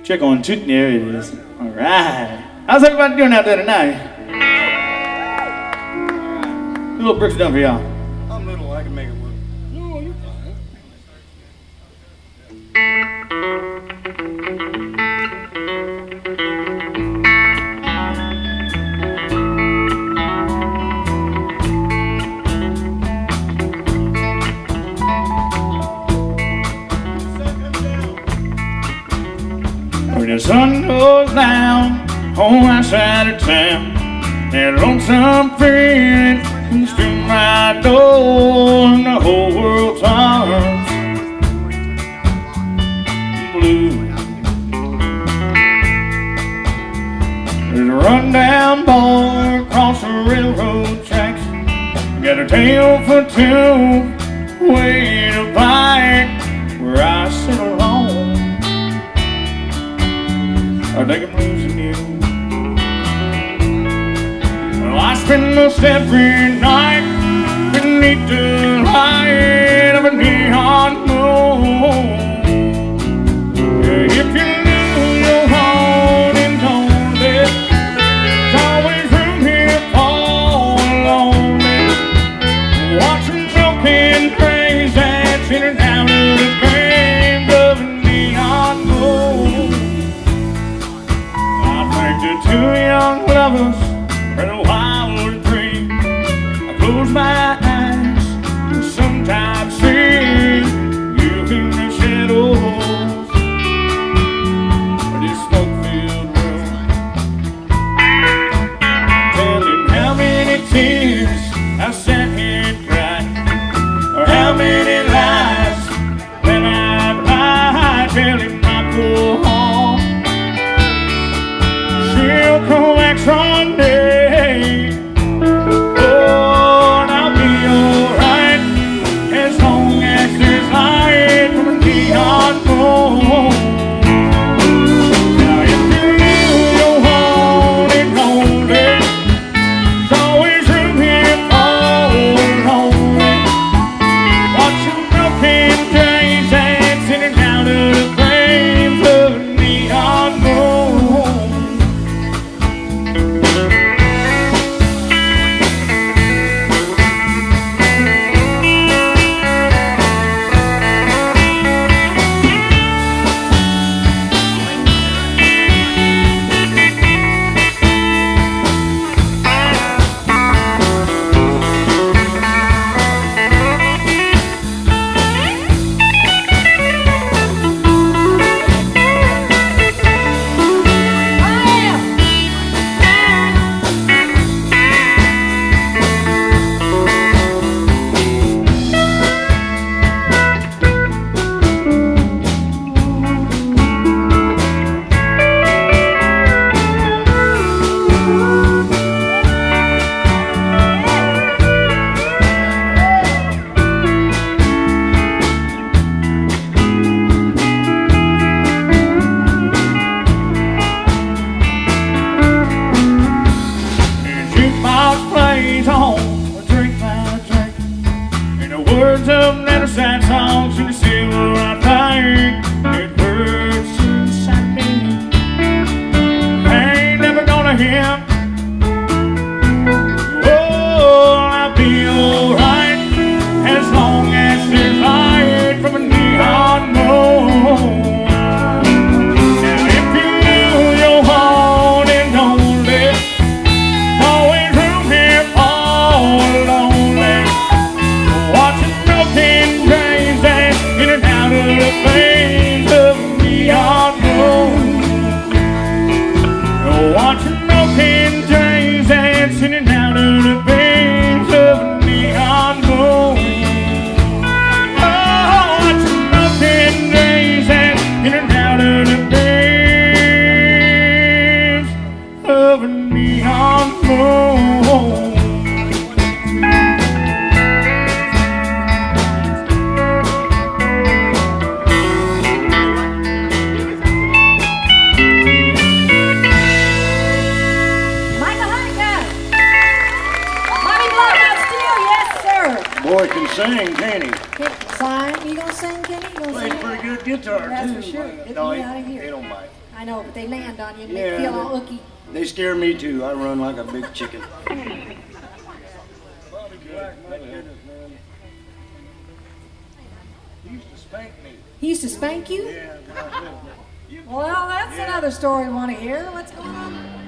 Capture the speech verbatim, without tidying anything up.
Check on two. There it is. All right. How's everybody doing out there tonight? A little bricks done for y'all. I'm little. I can make it work. No, you're fine. When the sun goes down on my side of town, that lonesome feeling comes to my door, and the whole world turns blue. There's a rundown boy across the railroad tracks, got a tail for two, way to bike where I sit alone. I think I'm losing you. Well, I spend most every night beneath the light of a neon moon. If you knew your heart and told it, there's always room here for lonely. Watching broken trains dancing down to the graves of a neon moon. To two young lovers in a wild dream, I close my eyes and sometimes see you in the shadows of this smoke-filled room. Telling how many tears I sat here and cried, or how many lies that I've lied, telling my poor heart she'll come back someday. Oh, and I'll be alright as long as there's light from a neon moon. Now if you knew your heart and lonely, there's always room here for lonely. Watching broken trains dancing down to the flames of a neon moon. Words of never sad songs in the silver I think it hurts inside me. I ain't never gonna hear. Oh, I'll be alright as long as there's light from a neon moon. Now if you knew your heart and don't live, always room here for lonely. Watching broken trains dance in and out of the flames of a neon moon. Watching broken trains dance in and out of the flames of a neon moon. Oh, watching broken trains dance in and out of the flames of a neon moon. Michael Honeycutt. Bobby Brown, Stockstill, yes sir. Boy can sing, can he? Can, sign, you gonna sing, Kenny? You gonna Plays sing? pretty good guitar That's too. for sure. Get No, me he, out of here. he don't bite. I I know, but they land on you and Yeah, make you feel all they- ooky. They scare me too. I run like a big chicken. He used to spank me. He used to spank you? Yeah, Well, that's another story we want to hear. What's going on?